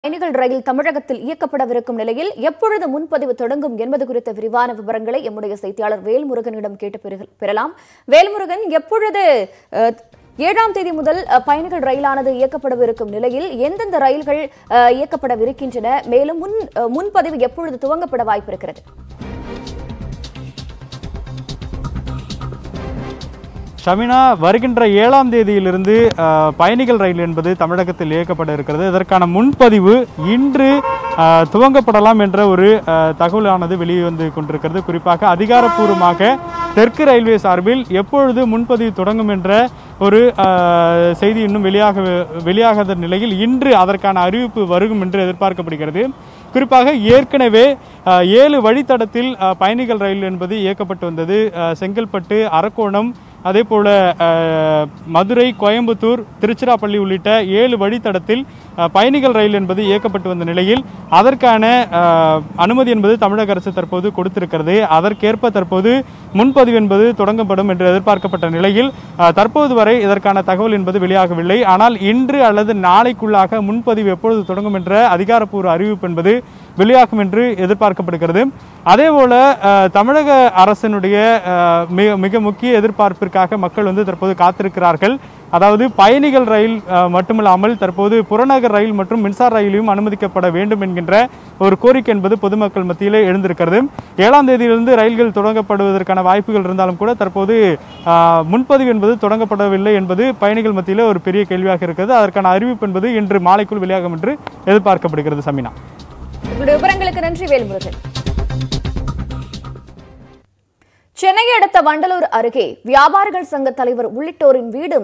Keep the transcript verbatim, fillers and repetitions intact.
பயணிகள் ரயில் தமிழகத்தில் இயக்கப்படவிருக்கும் நிலையில் எப்பொழுது முன்பதிவு தொடங்கும் என்பது குறித்த விரிவான விவரங்களை எம்முடைய செய்தியாளர் வேல்முருகனிடம் கேட்டு பெறலாம். வேல்முருகன், எப்பொழுது ஏழாம் தேதி முதல் பயணிகள் ரயிலானது இயக்கப்படவிருக்கும் நிலையில் எந்தெந்த ரயில்கள் இயக்கப்படவிருக்கின்றன, மேலும் முன் முன்பதிவு எப்பொழுது துவங்கப்பட வாய்ப்பு இருக்கிறது? ஷமினா, வருகின்ற ஏழாம் தேதியிலிருந்து பயணிகள் ரயில் என்பது தமிழகத்தில் இயக்கப்பட இருக்கிறது. இதற்கான முன்பதிவு இன்று துவங்கப்படலாம் என்ற ஒரு தகவலானது வெளியே வந்து கொண்டிருக்கிறது. குறிப்பாக அதிகாரப்பூர்வமாக தெற்கு ரயில்வே சார்பில் எப்பொழுது முன்பதிவு தொடங்கும் என்ற ஒரு செய்தி இன்னும் வெளியாக வெளியாகாத நிலையில் இன்று அதற்கான அறிவிப்பு வரும் என்று எதிர்பார்க்கப்படுகிறது. குறிப்பாக ஏற்கனவே ஏழு வழித்தடத்தில் பயணிகள் ரயில் என்பது இயக்கப்பட்டு வந்தது. செங்கல்பட்டு, அரக்கோணம், அதே போல மதுரை, கோயம்புத்தூர், திருச்சிராப்பள்ளி உள்ளிட்ட ஏழு வழித்தடத்தில் பயணிகள் ரயில் என்பது இயக்கப்பட்டு வந்த நிலையில் அதற்கான அனுமதி என்பது தமிழக அரசு தற்போது கொடுத்திருக்கிறது. அதற்கேற்ப தற்போது முன்பதிவு என்பது தொடங்கப்படும் என்று எதிர்பார்க்கப்பட்ட நிலையில் தற்போது வரை இதற்கான தகவல் என்பது வெளியாகவில்லை. ஆனால் இன்று அல்லது நாளைக்குள்ளாக முன்பதிவு எப்பொழுது தொடங்கும் என்ற அதிகாரப்பூர்வ அறிவிப்பு என்பது வெளியாகும் என்று எதிர்பார்க்கப்படுகிறது. அதே போல தமிழக அரசினுடைய மிக முக்கிய எதிர்பார்ப்பிற்காக மக்கள் வந்து தற்போது காத்திருக்கிறார்கள். அதாவது பயணிகள் ரயில் மட்டுமில்லாமல் தற்போது புறநகர் ரயில் மற்றும் மின்சார ரயிலையும் அனுமதிக்கப்பட வேண்டும் என்கின்ற ஒரு கோரிக்கை என்பது பொதுமக்கள் மத்தியிலே எழுந்திருக்கிறது. ஏழாம் தேதியிலிருந்து ரயில்கள் தொடங்கப்படுவதற்கான வாய்ப்புகள் இருந்தாலும் கூட தற்போது முன்பதிவு என்பது தொடங்கப்படவில்லை என்பது பயணிகள் மத்தியிலே ஒரு பெரிய கேள்வியாக இருக்கிறது. அதற்கான அறிவிப்பு என்பது இன்று மாலைக்குள் வெளியாகும் என்று எதிர்பார்க்கப்படுகிறது. சமினா, விவரங்களுக்கு நன்றி வேல்முருகன். சென்னையை அடுத்த வண்டலூர் அருகே வியாபாரிகள் சங்க தலைவர் உள்ளிட்டோரின் வீடு